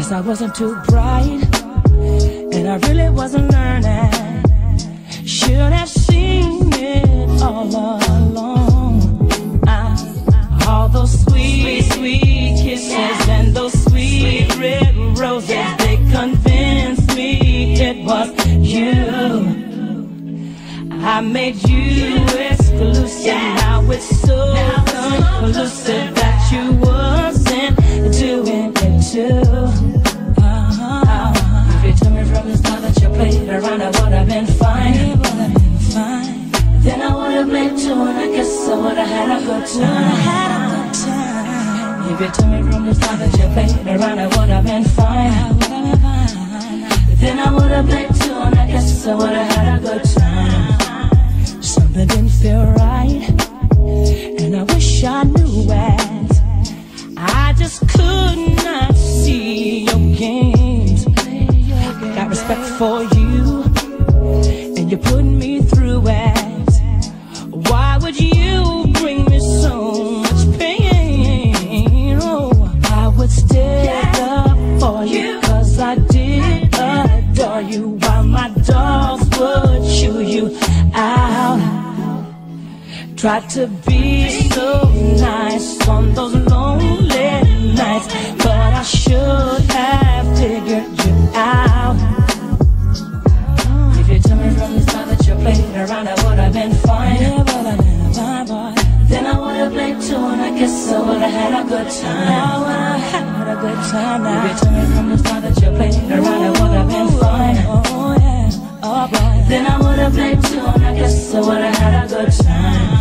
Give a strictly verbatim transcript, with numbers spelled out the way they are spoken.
guess I wasn't too bright, and I really wasn't learning. Should have seen it all along. I, all those sweet, sweet kisses and those sweet red roses, they convinced me it was you. I made you exclusive, now it's so conclusive that you wasn't doing it too. Uh-huh. If you told me from the start that you played around, I would have been fine. Fine. Then I would have played too, and I guess I would have had a good time. If you told me from the start that you played around, I would have been fine. Then I would have played too, and I guess I would have had a good time. Something didn't feel right, and I wish I knew it. I just could not see your games. Got respect for you, and you put me through it. Why would you bring me so much pain? Oh, I would stand up for you, cause I did adore you, while my dogs would chew you out. Tried to be so nice on those lonely nights, but I should have figured you out. If you told me from the start that you played around, I would have been fine. Yeah, but I been fine, boy. Then I would have played too, and I guess I would have had a good time. I would have had a good time now. If you told me from the start that you played around, I would have been fine. Oh yeah, oh boy. Then I would have played too, and I guess I would have had a good time.